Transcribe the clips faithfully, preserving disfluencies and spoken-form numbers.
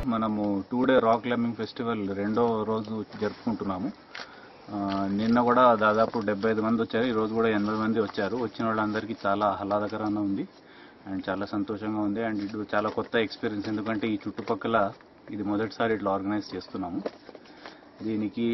మనము today rock climbing festival రెండో రోజు జరుపుకుంటున్నాము. నిన్న కూడా దాదాపు డెబ్బై ఐదు మంది వచ్చారు. ఈరోజు కూడా ఎనభై మంది వచ్చారు. వచ్చిన వాళ్ళందరికీ చాలా ఆహ్లాదకరంగా ఉంది అండ్ చాలా సంతోషంగా ఉంది. అండ్ ఇది చాలా కొత్త ఎక్స్పీరియన్స్, ఎందుకంటే ఈ చుట్టుపక్కల ఇది మొదటిసారి ఇట్లా ఆర్గనైజ్ చేస్తున్నాము. దీనికి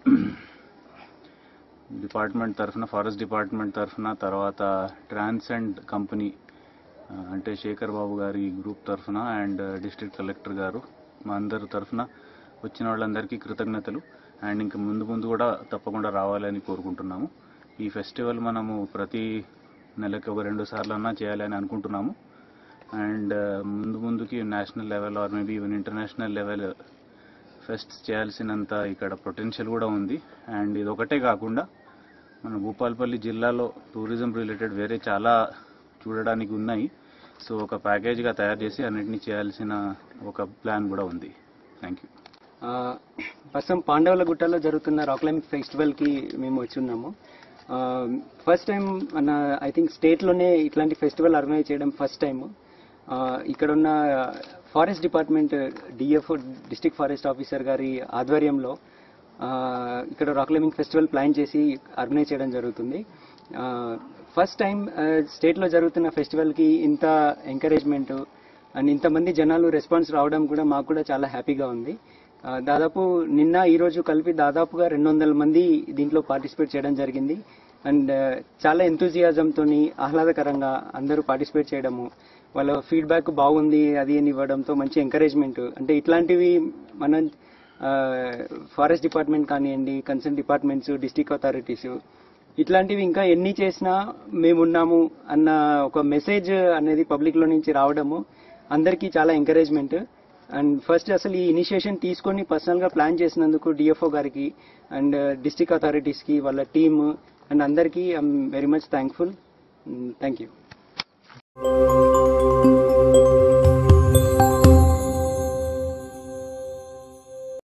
డిపార్ట్మెంట్ తరఫున, ఫారెస్ట్ డిపార్ట్మెంట్ తరఫున, తర్వాత ట్రాన్సెండ్ కంపెనీ అంటే శేఖర్ బాబు గారి గ్రూప్ తరఫున అండ్ డిస్ట్రిక్ట్ కలెక్టర్ గారు, మా అందరి తరఫున వచ్చిన వాళ్ళందరికీ కృతజ్ఞతలు. అండ్ ఇంకా ముందు ముందు కూడా తప్పకుండా రావాలని కోరుకుంటున్నాము. ఈ ఫెస్టివల్ మనము ప్రతి నెలకి ఒక రెండు సార్లు అన్నా చేయాలని అనుకుంటున్నాము. అండ్ ముందు ముందుకి national level or maybe even international level fests చేయాల్సినంత ఇక్కడ పొటెన్షియల్ కూడా ఉంది. అండ్ ఇది ఒకటే కాకుండా మన భూపాల్పల్లి జిల్లాలో టూరిజం రిలేటెడ్ వేరే చాలా చూడడానికి ఉన్నాయి. సో ఒక ప్యాకేజ్గా తయారు చేసి అన్నింటినీ చేయాల్సిన ఒక ప్లాన్ కూడా ఉంది. Thank you. ప్రస్తుతం పాండవుల గుట్టలో జరుగుతున్న రాక్ క్లైంబింగ్ ఫెస్టివల్కి మేము వచ్చి ఉన్నాము. ఫస్ట్ టైం మన ఐ థింక్ స్టేట్లోనే ఇట్లాంటి ఫెస్టివల్ ఆర్గనైజ్ చేయడం ఫస్ట్ టైం. ఇక్కడ ఉన్న forest department DF district forest officer గారి ఆధ్వర్యంలో ఇక్కడ రాక్ క్లైంబింగ్ ఫెస్టివల్ ప్లాన్ చేసి ఆర్గనైజ్ చేయడం జరుగుతుంది. ఫస్ట్ టైం స్టేట్లో జరుగుతున్న ఫెస్టివల్కి ఇంత ఎంకరేజ్మెంట్ అండ్ ఇంతమంది జనాలు రెస్పాన్స్ రావడం కూడా మాకు కూడా చాలా హ్యాపీగా ఉంది. దాదాపు నిన్న ఈరోజు కలిపి దాదాపుగా రెండు వందల మంది దీంట్లో పార్టిసిపేట్ చేయడం జరిగింది. అండ్ చాలా ఎంతూజియాజంతో ఆహ్లాదకరంగా అందరూ పార్టిసిపేట్ చేయడము, వాళ్ళ ఫీడ్బ్యాక్ బాగుంది అది అని ఇవ్వడంతో మంచి ఎంకరేజ్మెంట్. అంటే ఇట్లాంటివి మన ఫారెస్ట్ డిపార్ట్మెంట్ కానివ్వండి, కన్సర్న్ డిపార్ట్మెంట్స్, డిస్ట్రిక్ట్ అథారిటీస్ ఇట్లాంటివి ఇంకా ఎన్ని చేసినా మేమున్నాము అన్న ఒక మెసేజ్ అనేది పబ్లిక్లో నుంచి రావడము అందరికీ చాలా ఎంకరేజ్మెంట్. అండ్ ఫస్ట్ అసలు ఈ ఇనిషియేషన్ తీసుకొని పర్సనల్గా ప్లాన్ చేసినందుకు డిఎఫ్ఓ గారికి అండ్ డిస్ట్రిక్ట్ అథారిటీస్కి, వాళ్ళ టీమ్ అండ్ అందరికీ I'm very much thankful. Thank you.